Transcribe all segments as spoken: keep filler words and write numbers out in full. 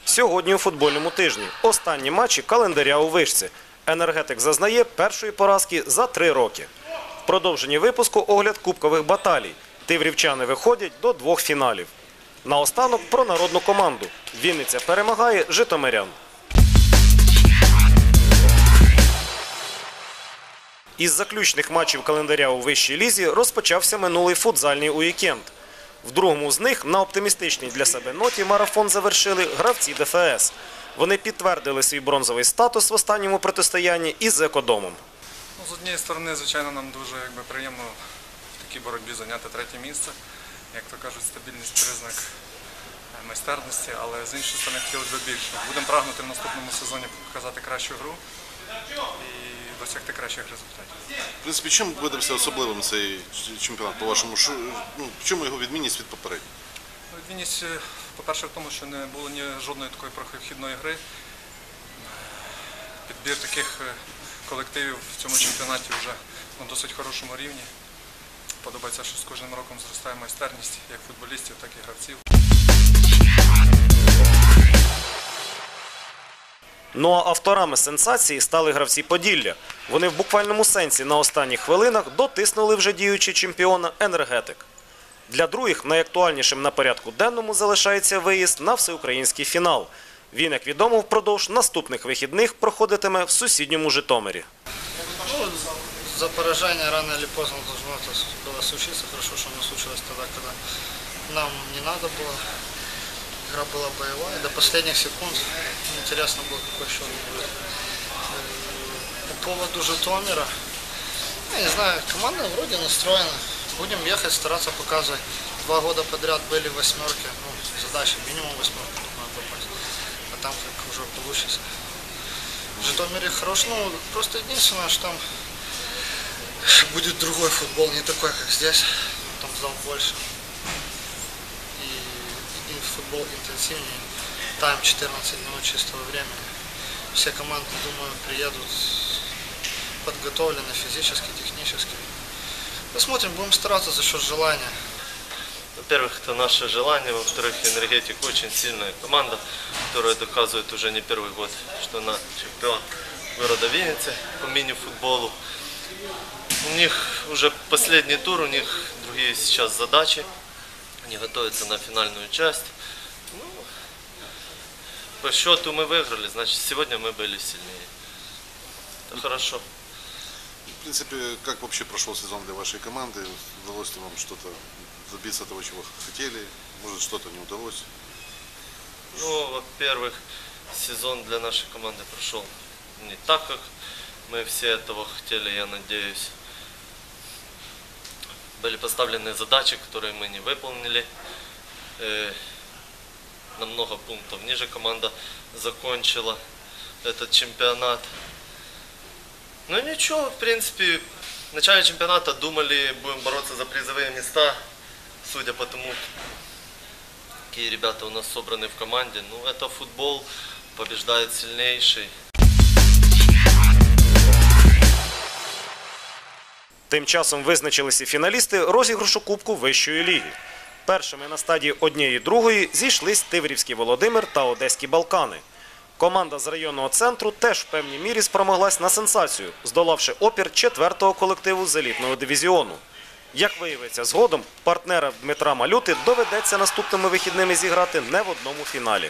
Сьогодні у футбольному тижні. Останні матчі календаря у Вишці. «Енергетик» зазнає першої поразки за три роки. В продовженні випуску огляд кубкових баталій. Тиврівчани виходять до двох фіналів. Наостанок про народну команду. Вінниця перемагає житомирян. Із заключних матчів календаря у вищій лізі розпочався минулий футзальний уікенд. В другому з них на оптимістичній для себе ноті марафон завершили гравці ДФС. Вони підтвердили свій бронзовий статус в останньому протистоянні із «Екодомом». Ну, з однієї сторони, звичайно, нам дуже якби, приємно в такій боротьбі зайняти третє місце. Як то кажуть, стабільність – признак майстерності, але з іншої сторони хотілося б більше. Будемо прагнути в наступному сезоні показати кращу гру і досягти кращих результатів. В принципі, чим видався особливим цей чемпіонат, по-вашому? Ну, в чому його відмінність від попереднього? Відмінність, по-перше, в тому, що не було ні жодної такої прохідної гри. Підбір таких колективів в цьому чемпіонаті вже на досить хорошому рівні. Подобається, що з кожним роком зростає майстерність як футболістів, так і гравців. Ну а авторами сенсації стали гравці Поділля. Вони в буквальному сенсі на останніх хвилинах дотиснули вже діючий чемпіона «Енергетик». Для других найактуальнішим на порядку денному залишається виїзд на всеукраїнський фінал. Він, як відомо, впродовж наступних вихідних проходитиме в сусідньому Житомирі. Ну, за поражение рано или поздно должно это было случиться. Хорошо, что оно случилось тогда, когда нам не надо было. Игра была боевая. До последних секунд интересно было, какой счет будет. По поводу Житомира, я не знаю, команда вроде настроена. Будем ехать, стараться показывать. Два года подряд были восьмерки. Ну, задача минимум восьмерки, думаю, попасть. А там как уже получится. В Житомире хорош. Ну, просто единственное, что там будет другой футбол, не такой, как здесь. Там зал больше. И, и футбол интенсивнее. Тайм четырнадцать минут чистого времени. Все команды, думаю, приедут подготовлены физически, технически. Посмотрим, будем стараться за счет желания. Во-первых, это наше желание, во-вторых, «Энергетик» очень сильная команда, которая доказывает уже не первый год, что она чемпион города Винницы по мини-футболу. У них уже последний тур, у них другие сейчас задачи, они готовятся на финальную часть. Ну, по счету мы выиграли, значит, сегодня мы были сильнее. Это хорошо. В принципе, как вообще прошел сезон для вашей команды? Удалось ли вам что-то добиться того, чего хотели? Может, что-то не удалось? Ну, во-первых, сезон для нашей команды прошел не так, как мы все этого хотели, я надеюсь. Были поставлены задачи, которые мы не выполнили. Э, на много пунктов ниже команда закончила этот чемпионат. Ну ничего, в принципе, в начале чемпионата думали, будем бороться за призовые места, судя по тому, какие ребята у нас собраны в команде. Ну, это футбол, побеждает сильнейший. Тим часом визначилися фіналісти розіграшу Кубку Вищої ліги. Першими на стадії однієї другої зійшлись Тиврівський Володимир та Одеські Балкани. Команда з районного центру теж в певній мірі спромоглась на сенсацію, здолавши опір четвертого колективу з елітного дивізіону. Як виявиться згодом, партнерам Дмитра Малюти доведеться наступними вихідними зіграти не в одному фіналі.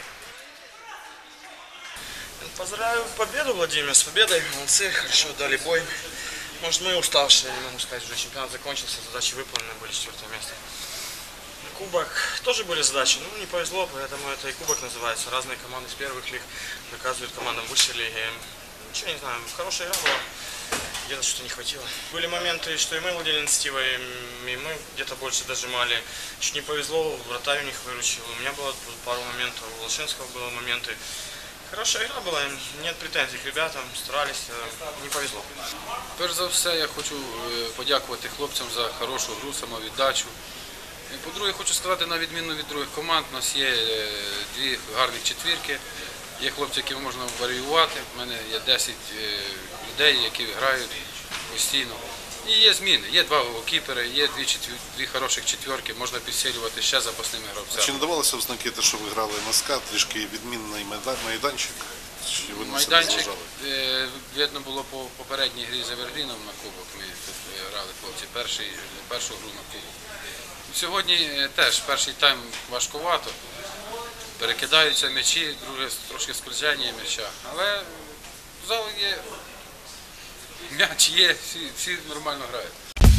Поздравляю победу, Владимир, с победой. Молодцы, хорошо дали бой. Может, мы уставшие, не могу сказать, уже чемпионат закончился, задачи выполнены, были четвертое место. Кубок тоже были задачи, ну не повезло, поэтому это и кубок называется. Разные команды с первых лиг доказывают командам высшей лиги. Ничего не знаю, хорошая игра была, где-то что-то не хватило. Были моменты, что и мы владели инициативой, и мы где-то больше дожимали. Чуть не повезло, вратарь у них выручил. У меня было пару моментов, у Волошинского было моменты. Хорошая игра была, нет претензий к ребятам, старались, не повезло. Перш за все, я хочу подякувати хлопцям за хорошу гру, самовіддачу. І, по-друге, хочу сказати, на відміну від других команд, у нас є дві гарні четвірки, є хлопці, які можна варіювати. У мене є десять людей, які грають постійно. І є зміни, є два голкіпери, є дві, четвір... дві хороших четверки, можна підсилювати ще запасними Чи гравцями. не давалося в знаки те, що ви грали на скат, трішки відмінний майда- майданчик? Чи ви на себе Майданчик, зважали? е, видно було по попередній грі з Евергріном на кубок, ми тут е, грали хлопці, перший, першу гру на кубок. Сьогодні е, теж перший тайм важкувато, перекидаються м'ячі, друге трошки скольження м'яча, але в залі є, м'яч є, всі, всі нормально грають.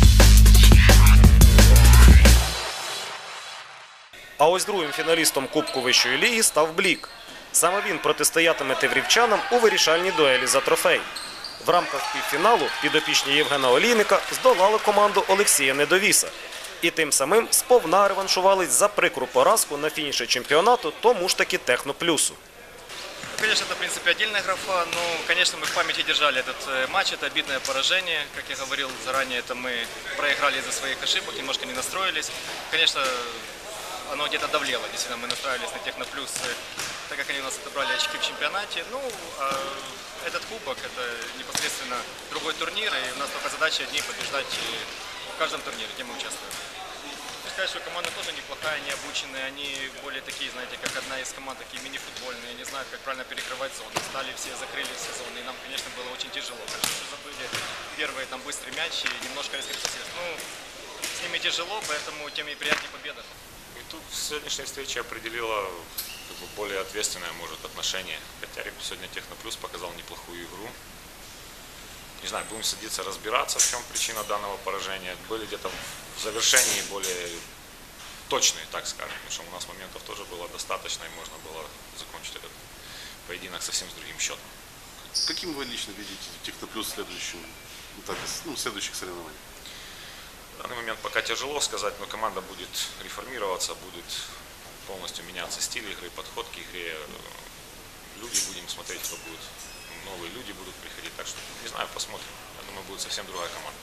А ось другим фіналістом Кубку вищої ліги став Блік. Саме він протистоятиме тиврівчанам у вирішальній дуелі за трофей. В рамках півфіналу підопічні Євгена Олійника здолали команду Олексія Недовіса. І тим самим сповна реваншувались за прикру поразку на фініші чемпіонату тому ж таки Техноплюсу. Конечно, это, в принципе, отдельная графа, но, конечно, мы в памяти держали этот э, матч, это обидное поражение. Как я говорил заранее, это мы проиграли из-за своих ошибок, немножко не настроились. Конечно, оно где-то давлело, действительно, мы настраивались на Техноплюс, э, так как они у нас отобрали очки в чемпионате. Ну, а этот кубок, это непосредственно другой турнир, и у нас только задача одни побеждать в каждом турнире, где мы участвуем. Сказать, что команда тоже неплохая, не обученная, они более такие, знаете, как одна из команд, такие мини-футбольные, не знают, как правильно перекрывать зоны. Стали все, закрыли все зоны, и нам, конечно, было очень тяжело. Хорошо, что забыли первые там быстрый мяч и немножко раскрепостились. Ну, с ними тяжело, поэтому тем и приятнее победа. И тут сегодняшняя встреча определила как бы, более ответственное, может, отношение. Хотя сегодня Техноплюс показал неплохую игру. Не знаю, будем садиться разбираться, в чем причина данного поражения. Были где-то в завершении более точные, так скажем, потому что у нас моментов тоже было достаточно, и можно было закончить этот поединок совсем с другим счетом. Каким вы лично видите Техноплюс в следующем, ну, так, ну, в следующих соревнованиях? В данный момент пока тяжело сказать, но команда будет реформироваться, будет полностью меняться стиль игры, подход к игре. Люди будем смотреть, кто будет. Новые люди будут приходить, так что, не знаю, посмотрим. Я думаю, будет совсем другая команда.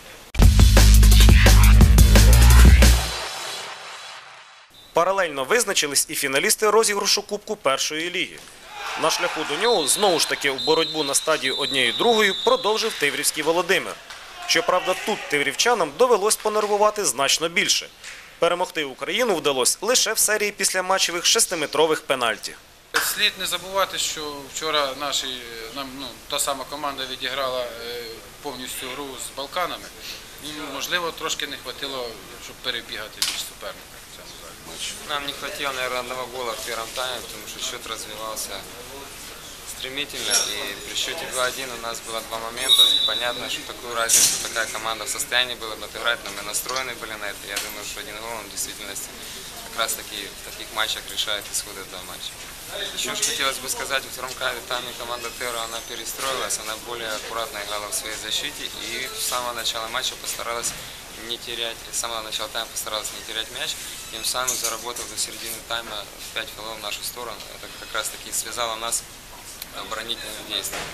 Паралельно визначились і фіналісти розіграшу Кубку першої ліги. На шляху до нього знову ж таки в боротьбу на стадії однією-другою продовжив Тиврівський Володимир. Щоправда, тут тиврівчанам довелось понервувати значно більше. Перемогти Україну вдалося лише в серії післяматчевих шестиметрових пенальті. Слід не забувати, що вчора наші, нам, ну, та сама команда відіграла е, повністю гру з Балканами. І, можливо, трошки не вистачило, щоб перебігати більш суперника в цьому залі. Нам не хватило, наверное, одного гола в первом тайме, потому что счет развивался стремительно. И при счете два-один у нас было два момента. Понятно, что такую разницу такая команда в состоянии была бы отыграть, но мы настроены были на это. Я думаю, что один гол он в действительности как раз таки в таких матчах решает исход этого матча. Еще что хотелось бы сказать, во втором тайме команда Терра, она перестроилась, она более аккуратно играла в своей защите и с самого начала матча постаралась не терять, с самого начала тайма постаралась не терять мяч, тем самым заработав до середины тайма пять фолов в нашу сторону. Это как раз таки связало нас оборонительными действиями.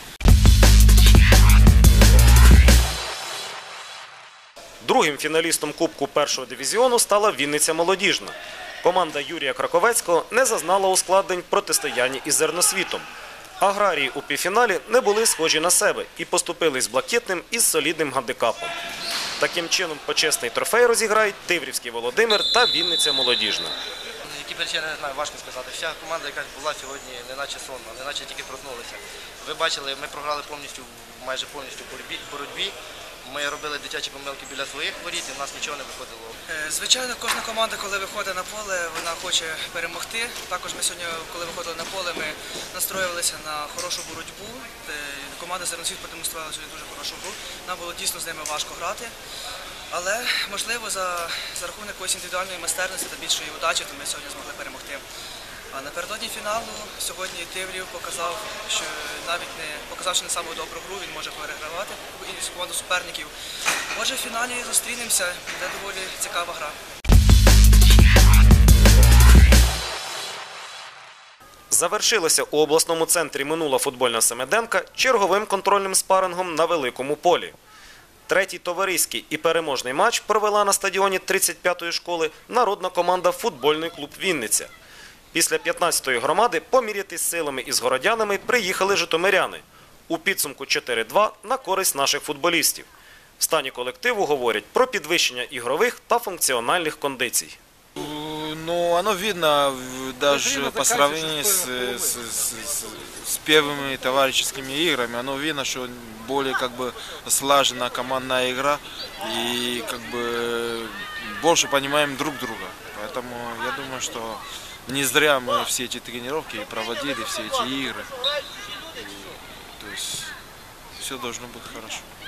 Другим фіналістом Кубку першого дивізіону стала Вінниця Молодіжна. Команда Юрія Краковецького не зазнала ускладнень в протистоянні із Зерносвітом. Аграрії у півфіналі не були схожі на себе і поступили з блакитним із солідним гандикапом. Таким чином почесний трофей розіграють Тиврівський Володимир та Вінниця Молодіжна. Які причини, не знаю, важко сказати. Вся команда якась була сьогодні неначе сонна, неначе тільки проснулися. Ви бачили, ми програли повністю, майже повністю в боротьбі. Ми робили дитячі помилки біля своїх воріт, і в нас нічого не виходило. Звичайно, кожна команда, коли виходить на поле, вона хоче перемогти. Також ми сьогодні, коли виходили на поле, ми настроювалися на хорошу боротьбу. Команда Зерносвіт продемонструвала сьогодні дуже хорошу гру. Нам було дійсно з ними важко грати. Але, можливо, за, за рахунок якоїсь індивідуальної майстерності та більшої удачі, то ми сьогодні змогли перемогти. А напередодні фіналу сьогодні Тиврів показав, що навіть не показавши не саму добру гру, він може перегравати команду суперників. Може, в фіналі зустрінемося, буде доволі цікава гра. Завершилася у обласному центрі минула футбольна семиденка черговим контрольним спарингом на великому полі. Третій товариський і переможний матч провела на стадіоні тридцять п'ятої школи народна команда «Футбольний клуб Вінниця». Після п'ятнадцятої громади помірятись силами із городянами приїхали житомиряни. У підсумку чотири два на користь наших футболістів. В стані колективу говорять про підвищення ігрових та функціональних кондицій. Ну, оно видно в- даже по сравнению с, с, с- с- с первыми товарищескими играми. Оно видно, что более как бы слажена командная игра и как бы больше понимаем друг друга. Поэтому я думаю, что не зря мы все эти тренировки проводили, все эти игры. И, то есть все должно быть хорошо.